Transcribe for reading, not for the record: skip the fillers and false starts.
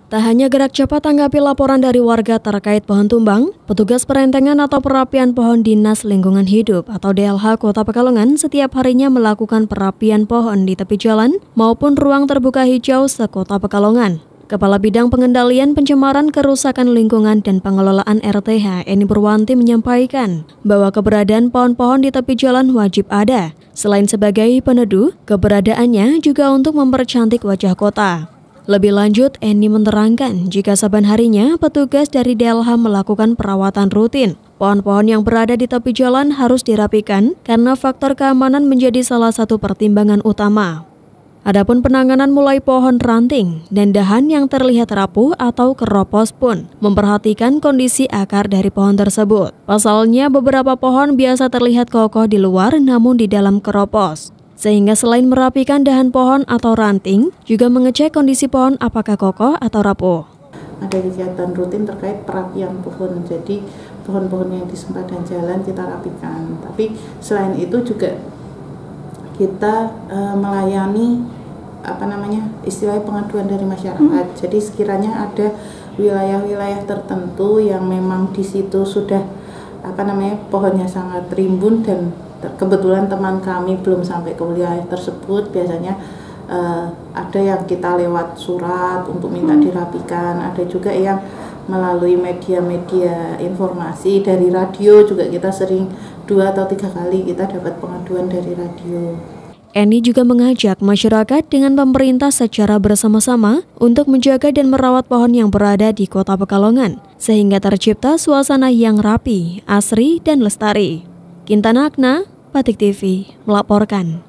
Tak hanya gerak cepat tanggapi laporan dari warga terkait pohon tumbang, petugas perentengan atau perapian pohon Dinas Lingkungan Hidup atau DLH Kota Pekalongan setiap harinya melakukan perapian pohon di tepi jalan maupun ruang terbuka hijau sekota Pekalongan. Kepala Bidang Pengendalian Pencemaran Kerusakan Lingkungan dan Pengelolaan RTH Eni Purwanti menyampaikan bahwa keberadaan pohon-pohon di tepi jalan wajib ada. Selain sebagai peneduh, keberadaannya juga untuk mempercantik wajah kota. Lebih lanjut, Eni menerangkan jika saban harinya petugas dari DLH melakukan perawatan rutin. Pohon-pohon yang berada di tepi jalan harus dirapikan karena faktor keamanan menjadi salah satu pertimbangan utama. Adapun penanganan mulai pohon ranting dan dahan yang terlihat rapuh atau keropos pun memperhatikan kondisi akar dari pohon tersebut. Pasalnya beberapa pohon biasa terlihat kokoh di luar namun di dalam keropos. Sehingga selain merapikan dahan pohon atau ranting, juga mengecek kondisi pohon apakah kokoh atau rapuh. Ada kegiatan rutin terkait perapian pohon, jadi pohon-pohon yang di sempadan jalan kita rapikan. Tapi selain itu juga kita melayani istilahnya pengaduan dari masyarakat. Jadi sekiranya ada wilayah-wilayah tertentu yang memang di situ sudah pohonnya sangat rimbun dan kebetulan teman kami belum sampai ke wilayah tersebut, biasanya ada yang kita lewat surat untuk minta dirapikan, ada juga yang melalui media-media informasi dari radio juga kita sering 2 atau 3 kali kita dapat pengaduan dari radio. Eni juga mengajak masyarakat dengan pemerintah secara bersama-sama untuk menjaga dan merawat pohon yang berada di Kota Pekalongan, sehingga tercipta suasana yang rapi, asri, dan lestari. Kintana Akna, Batik TV, melaporkan.